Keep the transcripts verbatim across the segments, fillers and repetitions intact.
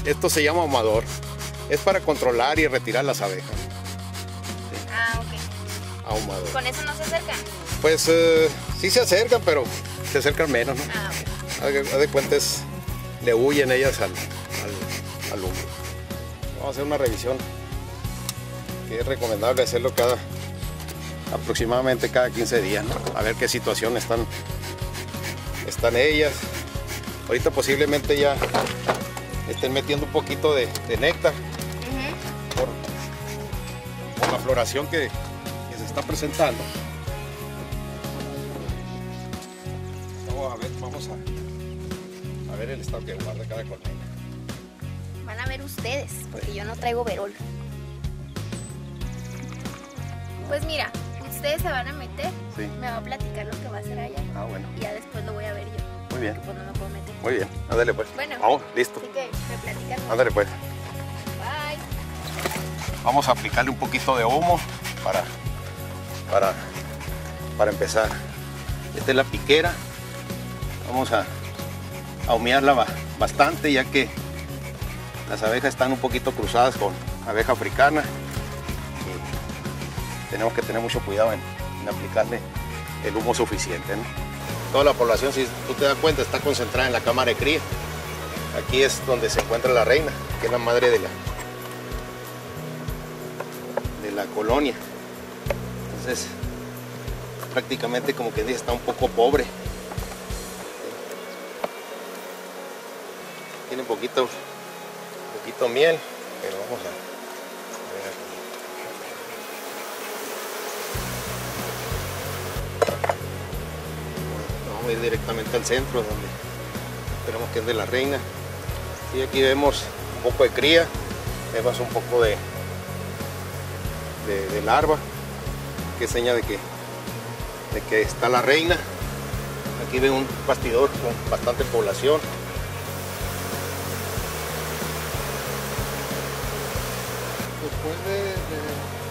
Esto se llama ahumador. Es para controlar y retirar las abejas. Ah, ok. Ahumador. ¿Con eso no se acercan? Pues eh, sí se acercan, pero se acercan menos, ¿no? Ah, ok. Haz de, haz de cuenta, es- le huyen ellas al, al, al humo. Vamos a hacer una revisión, que es recomendable hacerlo cada, aproximadamente cada quince días, ¿no? A ver qué situación están, están ellas. Ahorita posiblemente ya estén metiendo un poquito de, de néctar Ujú. por, por la floración que, que se está presentando. Vamos a ver, vamos a, a ver el estado que guarda cada colmena. Van a ver ustedes, porque yo no traigo verol. Pues mira, ustedes se van a meter, Sí. me va a platicar lo que va a hacer allá Ah, bueno, y ya después lo voy a ver yo, muy bien, porque pues no me puedo meter. muy bien. Ándale pues. Bueno. Vamos, listo. Así que me platican. Ándale pues. Bye. Vamos a aplicarle un poquito de humo para, para, para empezar. Esta es la piquera. Vamos a, a humearla ba- bastante, ya que las abejas están un poquito cruzadas con abeja africana. Y tenemos que tener mucho cuidado en, en aplicarle el humo suficiente, ¿no? Toda la población, si tú te das cuenta, está concentrada en la cámara de cría. Aquí es donde se encuentra la reina, que es la madre de la, de la colonia. Entonces, prácticamente, como que dice, está un poco pobre. Tiene un poquito, poquito miel, pero vamos a, a ver aquí. Vamos a ir directamente al centro, donde esperamos que es de la reina. Y aquí vemos un poco de cría, vemos un poco de, de, de larva, que es seña de que, de que está la reina. Aquí ven un bastidor con bastante población. Después de, de,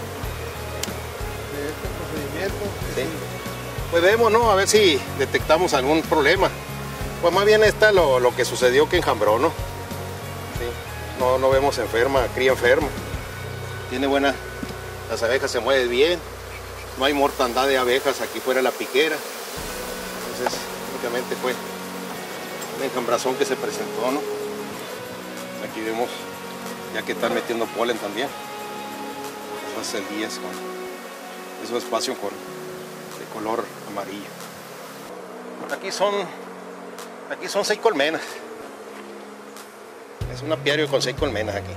de este procedimiento, Sí. Pues vemos, ¿no? A ver si detectamos algún problema. Pues más bien está lo, lo que sucedió que enjambró, ¿no? Sí. No, no vemos enferma, cría enferma. Tiene buena, las abejas se mueven bien. No hay mortandad de abejas aquí fuera de la piquera. Entonces, únicamente fue una enjambrazón que se presentó, ¿no? Aquí vemos ya que están metiendo polen también. Esas celdillas con esos espacios con de color amarillo. Aquí son, aquí son seis colmenas. Es un apiario con seis colmenas aquí.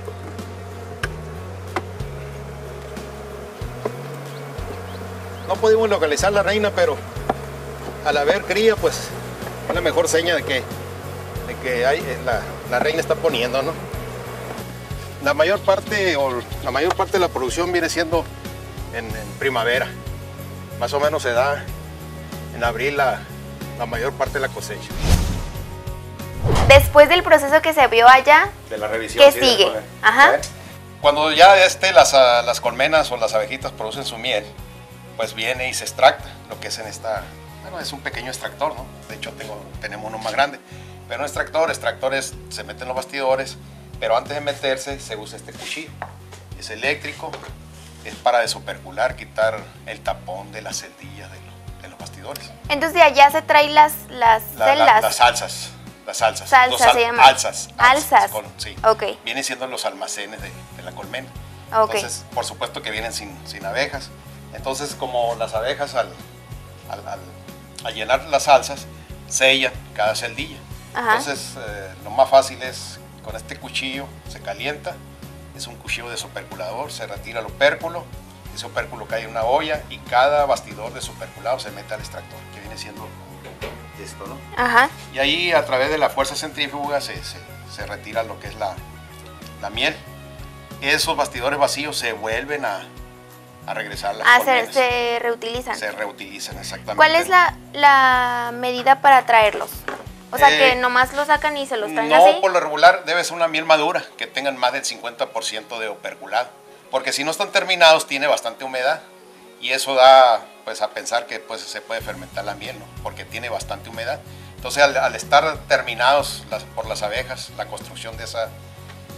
No pudimos localizar la reina, pero al haber cría, pues es la mejor seña de que, de que hay, la, la reina está poniendo, ¿no? La mayor parte o la mayor parte de la producción viene siendo en, en primavera. Más o menos se da en abril la, la mayor parte de la cosecha. Después del proceso que se vio allá, De la revisión. ¿qué sí, de la sigue? colmena. Ajá. A ver. Cuando ya este, las, ah, las colmenas o las abejitas producen su miel, pues viene y se extracta, lo que es en esta, bueno, es un pequeño extractor, ¿no? De hecho tengo, tenemos uno más grande, pero un extractor, extractores se meten en los bastidores, pero antes de meterse se usa este cuchillo, es eléctrico, es para desopercular, quitar el tapón de las celdillas de, lo- de los bastidores. entonces de allá se traen las, las La- la- celdas. las salsas, las salsas. Salsas los se llaman. Alzas. Alzas. con- sí. Ok. Vienen siendo los almacenes de, de la colmena. Ok. Entonces, por supuesto que vienen sin, sin abejas. Entonces, como las abejas al, al, al- al llenar las salsas, sellan cada celdilla. Ajá. Entonces, eh, lo más fácil es con este cuchillo, se calienta, es un cuchillo desoperculador, se retira el opérculo, ese opérculo cae en una olla y cada bastidor desoperculado se mete al extractor, que viene siendo esto, ¿no? Ajá. Y ahí a través de la fuerza centrífuga se, se, se retira lo que es la, la miel. Esos bastidores vacíos se vuelven a, a regresar a las Ah, se, colmenas. se reutilizan. Se reutilizan, exactamente. ¿Cuál es la, la medida para traerlos? O sea, Eh, que nomás los sacan y se los traen No, así. por lo regular debe ser una miel madura, que tengan más del cincuenta por ciento de operculado. Porque si no están terminados, tiene bastante humedad. Y eso da pues, a pensar que pues, se puede fermentar la miel, ¿no? Porque tiene bastante humedad. Entonces, al, al estar terminados las, por las abejas, la construcción de esa,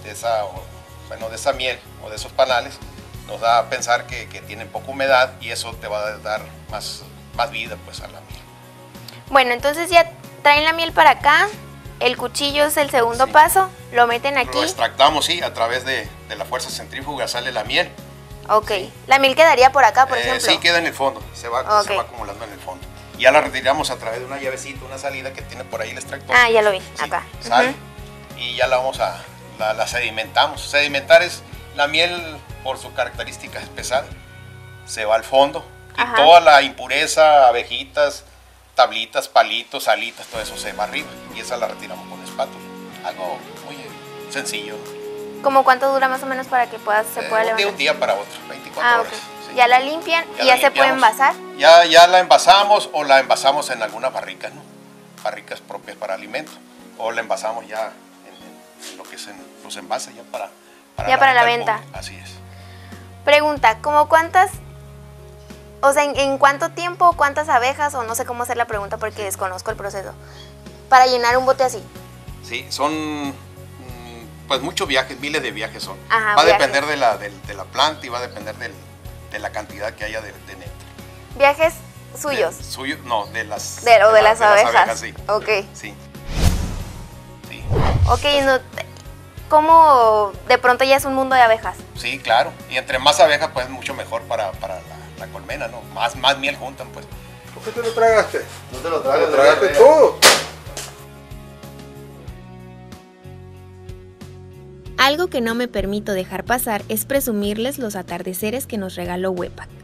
de esa, bueno, de esa miel o de esos panales, nos da a pensar que, que tienen poca humedad y eso te va a dar más, más vida pues a la miel. Bueno, entonces ya traen la miel para acá, el cuchillo es el segundo Sí. paso, lo meten aquí. Lo extractamos, sí, a través de, de la fuerza centrífuga sale la miel. Ok, la miel quedaría por acá, por Eh, ejemplo. sí, queda en el fondo, se va, Ok. se va acumulando en el fondo. Ya la retiramos a través de una llavecita, una salida que tiene por ahí el extractor. Ah, ya lo vi, Sí, acá. sale, Ujú. y ya la vamos a, la, la sedimentamos. Sedimentar es la miel por su característica espesada, se va al fondo y Ajá. toda la impureza, abejitas, tablitas, palitos, alitas, todo eso se va arriba y esa la retiramos con espátula. Algo muy sencillo, ¿no? ¿Cómo cuánto dura más o menos para que puedas, se Eh, pueda de levantar? un día para otro, veinticuatro Ah, ok. horas. Sí. Ya la limpian Ya y la ya se puede limpiamos. envasar. Ya, ya la envasamos o la envasamos en algunas barricas, ¿no? Barricas propias para alimento. O la envasamos ya en, en lo que es en los envases, ya para, Ya para la al venta. público. Así es. Pregunta, ¿cómo cuántas, o sea, en, en cuánto tiempo, cuántas abejas, o no sé cómo hacer la pregunta porque desconozco el proceso, para llenar un bote así? Sí, son mm, pues muchos viajes, miles de viajes son. Ajá, va a viajes. depender de la, del- de la planta y va a depender del- de la cantidad que haya de, de néctar. Viajes suyos. De- suyo, no, de las, De, o de, la- las abejas. sí. Ok. Sí. Sí. Ok, no, ¿cómo de pronto ya es un mundo de abejas? Sí, claro. Y entre más abejas, pues mucho mejor para, para la, la colmena, ¿no? Más, más miel juntan, pues. ¿Por qué te lo tragaste? No te lo ¿Te tragas, lo tragaste bebé. todo? Algo que no me permito dejar pasar es presumirles los atardeceres que nos regaló Huepac.